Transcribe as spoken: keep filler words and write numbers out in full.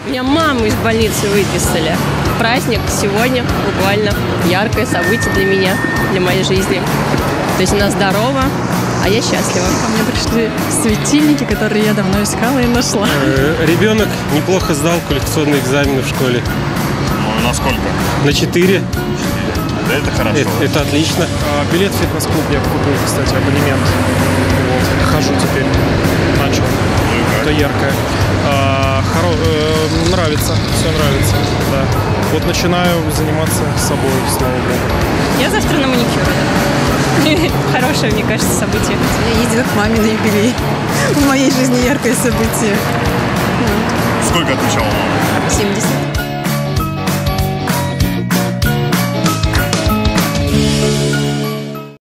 Меня маму из больницы выписали. Праздник сегодня буквально яркое событие для меня, для моей жизни. То есть она здорова, а я счастлива. Ко мне пришли светильники, которые я давно искала и нашла. Ребенок неплохо сдал коллекционные экзамены в школе. Ну, на сколько? На четыре. Да, это хорошо. Это, это отлично. А, билет в фитнес-клуб я купил, кстати, абонемент. Вот. Хожу теперь. Начал. Это яркое. А, хоро... э, нравится. Все нравится. Да. Вот начинаю заниматься собой, слава богу. Я завтра на маникюр. Хорошее, мне кажется, событие. Я ездила к маме на юбилей. В моей жизни яркое событие. Сколько отвечала мама? семьдесят.